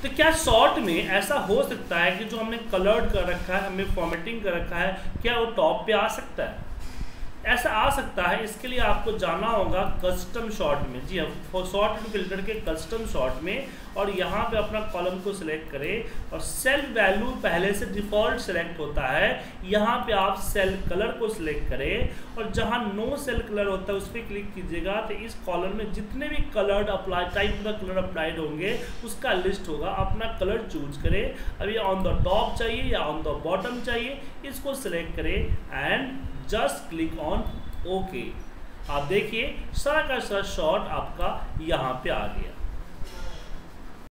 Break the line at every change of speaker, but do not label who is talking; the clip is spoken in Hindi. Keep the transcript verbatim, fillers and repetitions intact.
तो क्या शॉर्ट में ऐसा हो सकता है कि जो हमने कलर्ड कर रखा है, हमने फॉर्मेटिंग कर रखा है, क्या वो टॉप पे आ सकता है? ऐसा आ सकता है। इसके लिए आपको जाना होगा कस्टम शॉर्ट में। जी हाँ, शॉर्ट फिल्टर के कस्टम शॉर्ट में, और यहाँ पे अपना कॉलम को सिलेक्ट करें और सेल वैल्यू पहले से डिफ़ॉल्ट सेलेक्ट होता है। यहाँ पे आप सेल कलर को सिलेक्ट करें और जहाँ नो सेल कलर होता है उस पर क्लिक कीजिएगा, तो इस कॉलम में जितने भी कलर्ड अप्लाई टाइप का कलर अप्लाइड होंगे उसका लिस्ट होगा। अपना कलर चूज करें, अभी ऑन द टॉप चाहिए या ऑन द बॉटम चाहिए, इसको सिलेक्ट करें and just click on okay. आप देखिए सारा का सारा शॉट आपका यहाँ पे आ गया।